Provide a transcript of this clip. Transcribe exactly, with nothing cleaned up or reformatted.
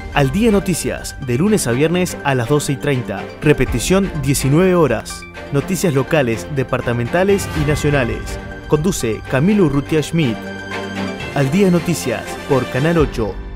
Al Día Noticias, de lunes a viernes a las doce y treinta. Repetición diecinueve horas. Noticias locales, departamentales y nacionales. Conduce Camilo Urrutia Schmidt. Al Día Noticias por Canal ocho.